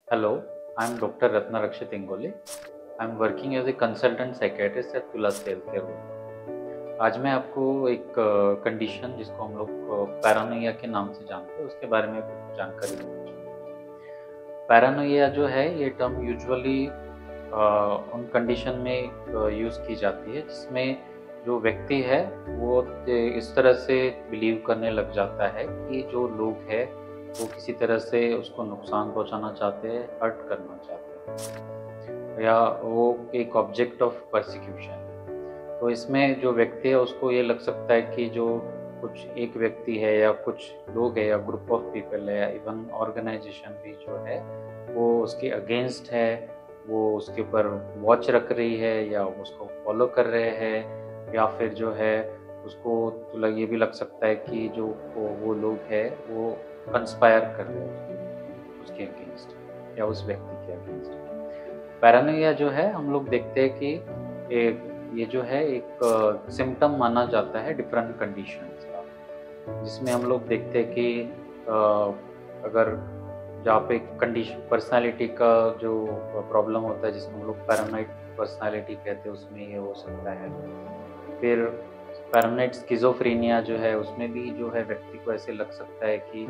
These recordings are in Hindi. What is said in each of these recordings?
Hello, I'm Dr. Ratna Rakshit Ingoli. I'm working as a consultant psychiatrist at Tulas Healthcare Group. आज मैं आपको एक कंडीशन जिसको हम लोग पैरानोइया के नाम से जानते हैं उसके बारे में कुछ जानकारी देना चाहूँगा। पैरानोइया जो है ये टर्म यूजुअली उन कंडीशन में यूज़ की जाती है जिसमें जो व्यक्ति है वो इस तरह से बिलीव करने लग जाता है कि जो लोग हैं वो किसी तरह से उसको नुकसान पहुंचाना चाहते हैं, हर्ट करना चाहते हैं या वो एक ऑब्जेक्ट ऑफ परसिक्यूशन है। तो इसमें जो व्यक्ति है उसको ये लग सकता है कि जो कुछ एक व्यक्ति है या कुछ लोग है या ग्रुप ऑफ पीपल है या इवन ऑर्गेनाइजेशन भी जो है वो उसके अगेंस्ट है, वो उसके ऊपर वॉच रख रही है या उसको फॉलो कर रहे हैं या फिर जो है उसको तो ये भी लग सकता है कि जो वो लोग है वो कंस्पायर कर रहे हैं उसके अगेंस्ट या उस व्यक्ति के अगेंस्ट। पैरानोइया जो है हम लोग देखते हैं कि ये जो है एक सिम्टम माना जाता है डिफरेंट कंडीशंस का, जिसमें हम लोग देखते हैं कि अगर जहाँ पे कंडीशन पर्सनालिटी का जो प्रॉब्लम होता है जिसमें हम लोग पैरानोइड पर्सनालिटी कहते हैं उसमें ये हो सकता है। फिर पैरानोइड स्किज़ोफ्रेनिया जो है उसमें भी जो है व्यक्ति को ऐसे लग सकता है कि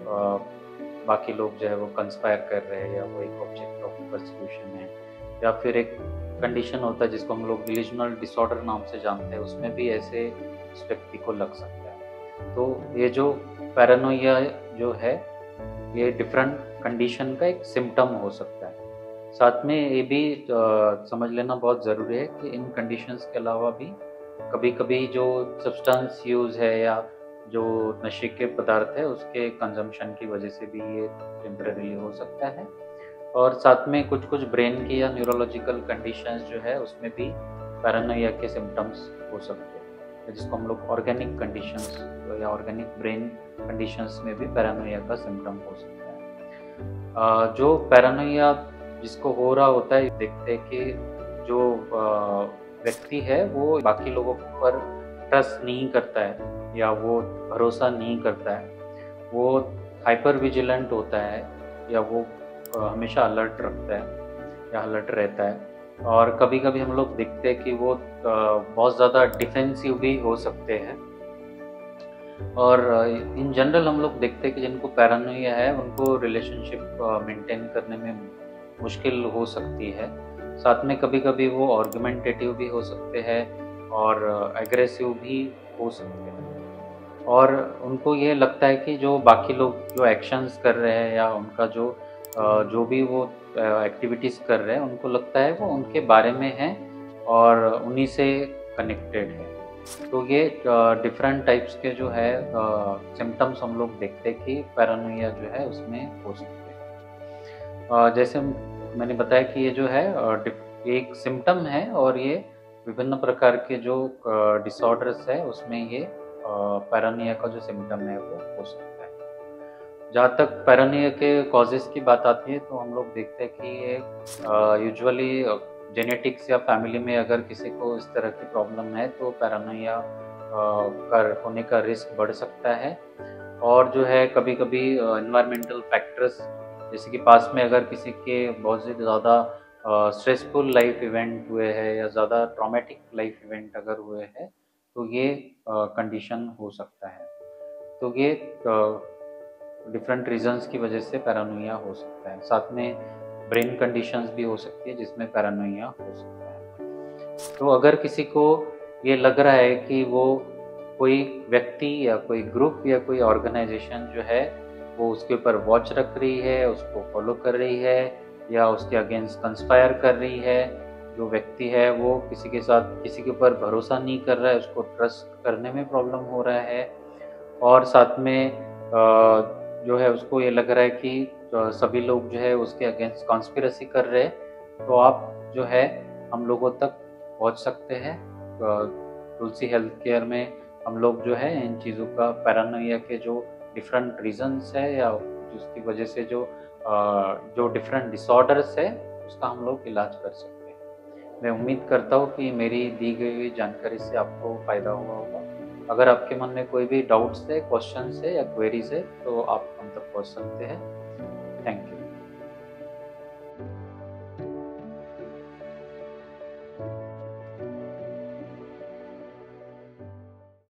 बाकी लोग जो है वो कंस्पायर कर रहे हैं या वो एक ऑब्जेक्ट ऑफ परसिक्यूशन है। या फिर एक कंडीशन होता है जिसको हम लोग डिल्यूजनल डिसऑर्डर नाम से जानते हैं, उसमें भी ऐसे उस व्यक्ति को लग सकता है। तो ये जो पैरानोइया जो है ये डिफरेंट कंडीशन का एक सिम्टम हो सकता है। साथ में ये भी समझ लेना बहुत ज़रूरी है कि इन कंडीशंस के अलावा भी कभी-कभी जो सब्सटेंस यूज़ है या जो नशे के पदार्थ है उसके कंजम्पशन की वजह से भी ये टेम्परेरीली हो सकता है। और साथ में कुछ-कुछ ब्रेन की या न्यूरोलॉजिकल कंडीशंस जो है उसमें भी पैरानोइया के सिम्पटम्स हो सकते हैं, जिसको हम लोग ऑर्गेनिक कंडीशंस या ऑर्गेनिक ब्रेन कंडीशंस में भी पैरानोइया का सिम्पटम हो सकता है। जो पैरानोइया जिसको हो रहा होता है देखते हैं कि जो व्यक्ति है वो बाकी लोगों पर ट्रस्ट नहीं करता है या वो भरोसा नहीं करता है, वो हाइपर विजिलेंट होता है या वो हमेशा अलर्ट रखता है या अलर्ट रहता है। और कभी-कभी हम लोग देखते हैं कि वो बहुत ज़्यादा डिफेंसिव भी हो सकते हैं। और इन जनरल हम लोग देखते हैं कि जिनको पैरानोइया है उनको रिलेशनशिप मेंटेन करने में मुश्किल हो सकती है। साथ में कभी-कभी वो आर्गुमेंटेटिव भी हो सकते हैं और एग्रेसिव भी हो सकते हैं। और उनको ये लगता है कि जो बाकी लोग जो एक्शंस कर रहे हैं या उनका जो भी वो एक्टिविटीज़ कर रहे हैं उनको लगता है वो उनके बारे में है और उन्हीं से कनेक्टेड है। तो ये डिफरेंट टाइप्स के जो है सिम्पटम्स हम लोग देखते हैं कि पैरानोइया जो है उसमें हो सकते हैं। जैसे मैंने बताया कि ये जो है एक सिम्पटम है और ये विभिन्न प्रकार के जो डिसऑर्डर्स है उसमें ये पैरानोइया का जो सिम्पटम है वो हो सकता है। जहाँ तक पैरानोइया के कॉजेज़ की बात आती है तो हम लोग देखते हैं कि ये यूजुअली जेनेटिक्स या फैमिली में अगर किसी को इस तरह की प्रॉब्लम है तो पैरानोइया का होने का रिस्क बढ़ सकता है। और जो है कभी-कभी एनवायरमेंटल फैक्टर्स जैसे कि पास में अगर किसी के बहुत से ज़्यादा स्ट्रेसफुल लाइफ इवेंट हुए हैं या ज़्यादा ट्रॉमेटिक लाइफ इवेंट अगर हुए हैं तो ये कंडीशन हो सकता है। तो ये डिफरेंट रीजंस की वजह से पैरानोइया हो सकता है। साथ में ब्रेन कंडीशंस भी हो सकती है जिसमें पैरानोइया हो सकता है। तो अगर किसी को ये लग रहा है कि वो कोई व्यक्ति या कोई ग्रुप या कोई ऑर्गेनाइजेशन जो है वो उसके ऊपर वॉच रख रही है, उसको फॉलो कर रही है या उसके अगेंस्ट कंस्पायर कर रही है, जो व्यक्ति है वो किसी के साथ किसी के ऊपर भरोसा नहीं कर रहा है, उसको ट्रस्ट करने में प्रॉब्लम हो रहा है और साथ में जो है उसको ये लग रहा है कि सभी लोग जो है उसके अगेंस्ट कॉन्स्पिरेसी कर रहे हैं, तो आप जो है हम लोगों तक पहुंच सकते हैं। तुलसी हेल्थ केयर में हम लोग जो है इन चीज़ों का पैरानोइया के जो डिफरेंट रीजंस है या जिसकी वजह से जो डिफरेंट डिसऑर्डर्स है उसका हम लोग इलाज कर सकते हैं। मैं उम्मीद करता हूँ कि मेरी दी गई हुई जानकारी से आपको फ़ायदा हुआ होगा। अगर आपके मन में कोई भी डाउट्स है, क्वेश्चंस है या क्वेरीज है तो आप हम तक पहुँच सकते हैं।